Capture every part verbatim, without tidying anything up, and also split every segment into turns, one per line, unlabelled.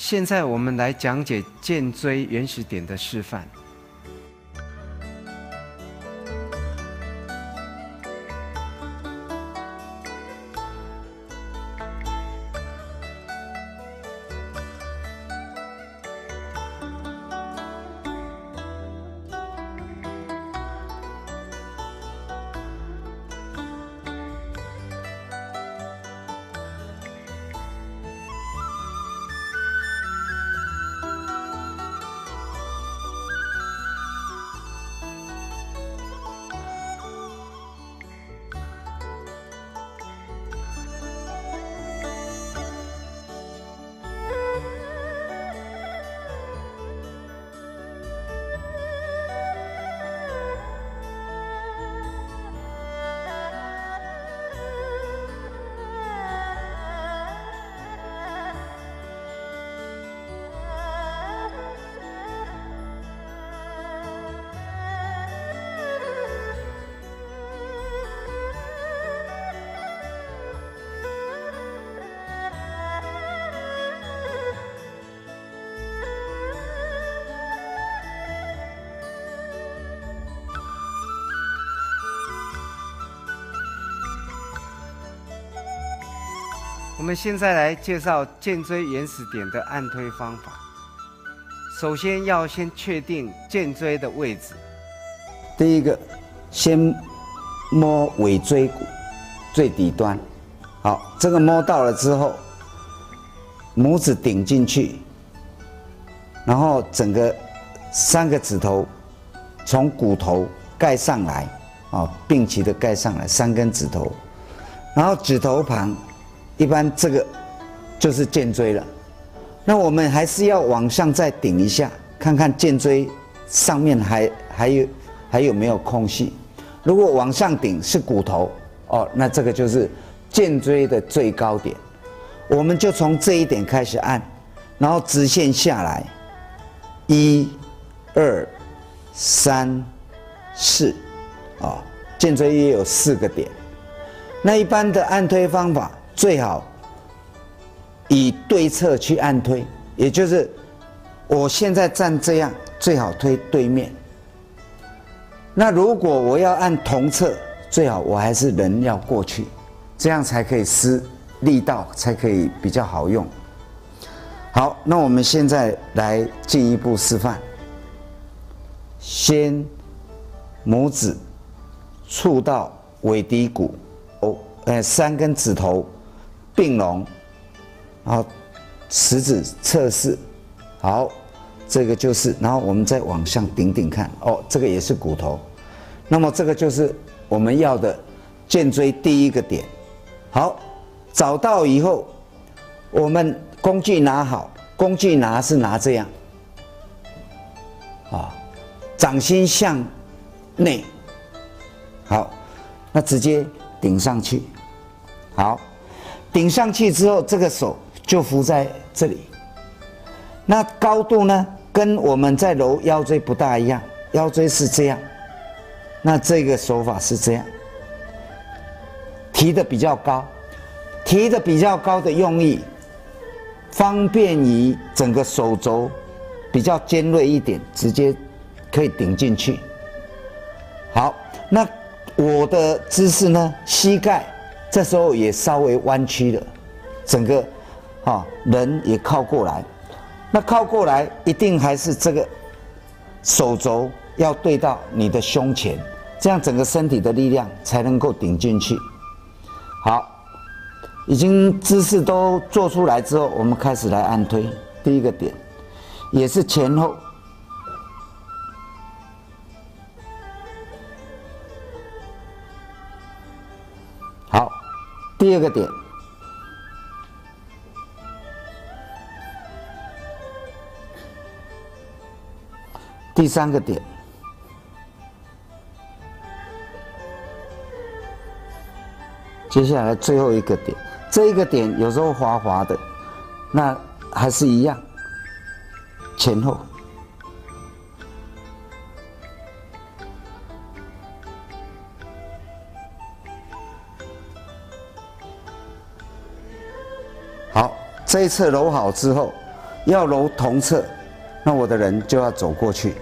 现在我们来讲解荐椎原始点的示范。我们现在来介绍荐椎原始点的按推方法。首先要先确定荐椎的位置。
第一个，先摸尾椎骨最底端。好，这个摸到了之后，拇指顶进去，然后整个三个指头从骨头盖上来，啊，并齐的盖上来，三根指头，然后指头旁。一般这个就是荐椎了，那我们还是要往上再顶一下，看看荐椎上面还还有还有没有空隙。如果往上顶是骨头哦，那这个就是荐椎的最高点。我们就从这一点开始按，然后直线下来，一、二、三、四，啊，荐椎也有四个点。那一般的按推方法。最好以对侧去按推，也就是我现在站这样，最好推对面。那如果我要按同侧，最好我还是人要过去，这样才可以施力道，才可以比较好用。好，那我们现在来进一步示范。先拇指触到尾骶骨，哦，呃，三根指头。并拢，然后食指测试，好，这个就是，然后我们再往上顶顶看，哦，这个也是骨头，那么这个就是我们要的荐椎第一个点。好，找到以后，我们工具拿好，工具拿是拿这样，啊，掌心向内，好，那直接顶上去，好。顶上去之后，这个手就扶在这里。那高度呢，跟我们在揉腰椎不大一样，腰椎是这样，那这个手法是这样，提的比较高，提的比较高的用意，方便于整个手肘比较尖锐一点，直接可以顶进去。好，那我的姿势呢，膝盖。这时候也稍微弯曲了，整个啊人也靠过来，那靠过来一定还是这个手肘要对到你的胸前，这样整个身体的力量才能够顶进去。好，已经姿势都做出来之后，我们开始来按推。第一个点也是前后。好。第二个点，第三个点，接下来最后一个点，这一个点有时候滑滑的，那还是一样，前后。好，这一侧揉好之后， 要揉同侧，那我的人就要走过去。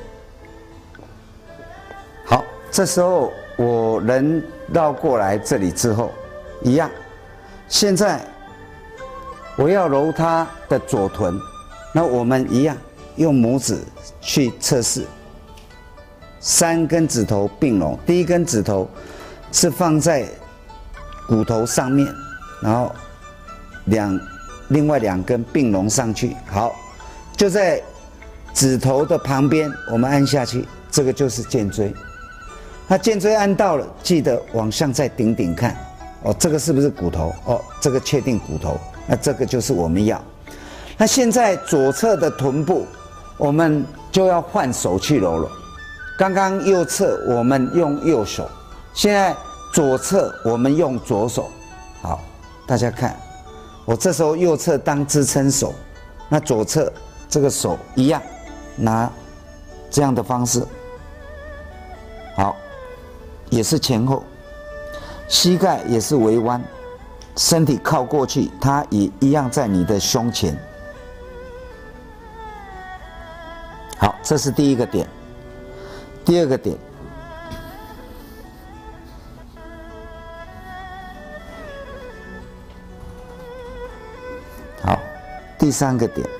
好，这时候我人绕过来这里之后，一样。现在我要揉他的左臀，那我们一样用拇指去测试。三根指头并拢，第一根指头是放在骨头上面，然后两另外两根并拢上去。好，就在指头的旁边，我们按下去，这个就是肩椎。那肩椎按到了，记得往上再顶顶看，哦，这个是不是骨头？哦，这个确定骨头，那这个就是我们要。那现在左侧的臀部，我们就要换手去揉了。刚刚右侧我们用右手，现在左侧我们用左手。好，大家看，我这时候右侧当支撑手，那左侧这个手一样，拿这样的方式。好，也是前后，膝盖也是微弯，身体靠过去，它也一样在你的胸前。好，这是第一个点。第二个点，好，第三个点，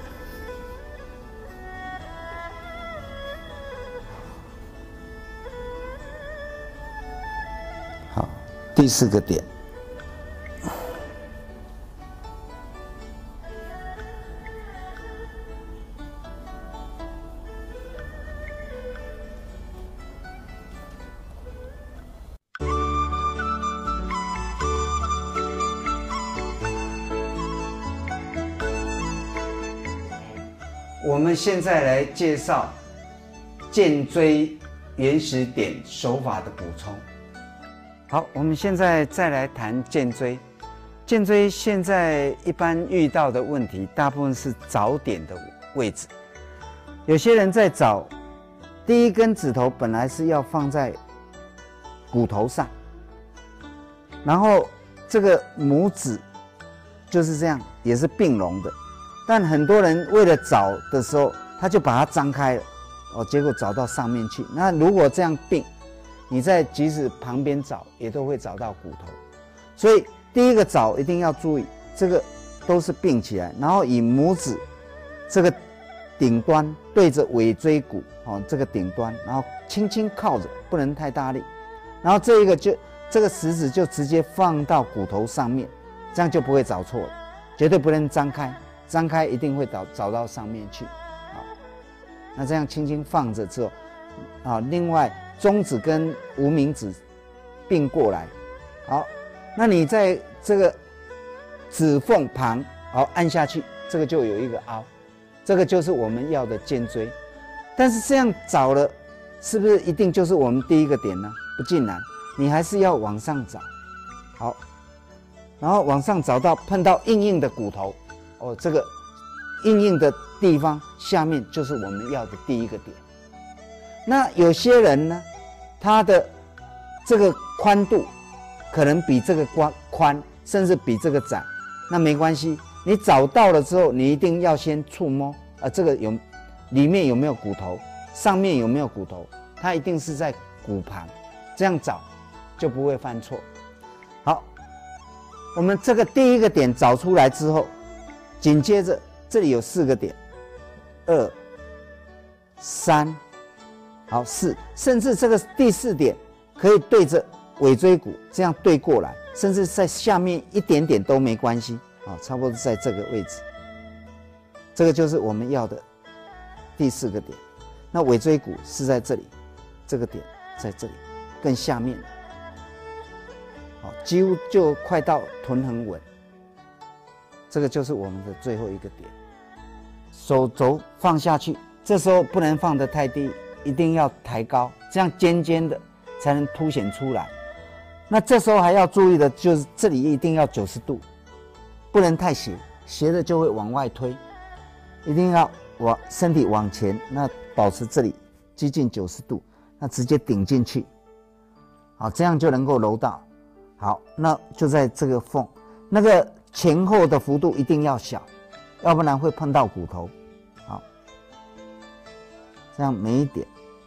好，第四个点。
我们现在来介绍肩椎原始点手法的补充。好，我们现在再来谈肩椎。肩椎现在一般遇到的问题，大部分是找点的位置。有些人在找第一根指头，本来是要放在骨头上，然后这个拇指就是这样，也是并拢的。但很多人为了找的时候，他就把它张开了，哦，结果找到上面去。那如果这样并，你在即使旁边找，也都会找到骨头。所以第一个找一定要注意，这个都是并起来，然后以拇指这个顶端对着尾椎骨，哦，这个顶端，然后轻轻靠着，不能太大力。然后这一个就这个食指就直接放到骨头上面，这样就不会找错了，绝对不能张开。张开一定会找找到上面去，好，那这样轻轻放着之后，啊，另外中指跟无名指并过来，好，那你在这个指缝旁，好按下去，这个就有一个凹，这个就是我们要的肩椎。但是这样找了，是不是一定就是我们第一个点呢？不尽然，你还是要往上找，好，然后往上找到碰到硬硬的骨头。哦，这个硬硬的地方下面就是我们要的第一个点。那有些人呢，他的这个宽度可能比这个宽宽，甚至比这个窄，那没关系，你找到了之后，你一定要先触摸，啊，这个有里面有没有骨头，上面有没有骨头，它一定是在骨旁，这样找就不会犯错。好，我们这个第一个点找出来之后，紧接着这里有四个点，二、三，好四，甚至这个第四点可以对着尾椎骨这样对过来，甚至在下面一点点都没关系，好，差不多在这个位置，这个就是我们要的第四个点。那尾椎骨是在这里，这个点在这里，更下面，好，几乎就快到臀很稳。这个就是我们的最后一个点，手肘放下去，这时候不能放得太低，一定要抬高，这样尖尖的才能凸显出来。那这时候还要注意的就是这里一定要九十度，不能太斜，斜的就会往外推，一定要往身体往前，那保持这里接近九十度，那直接顶进去，好，这样就能够揉到。好，那就在这个缝，那个前后的幅度一定要小，要不然会碰到骨头。
这样每一点。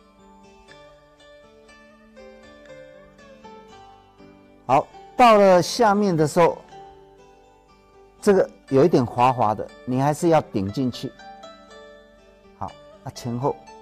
好，到了下面的时候，这个有一点滑滑的，你还是要顶进去。好，那前后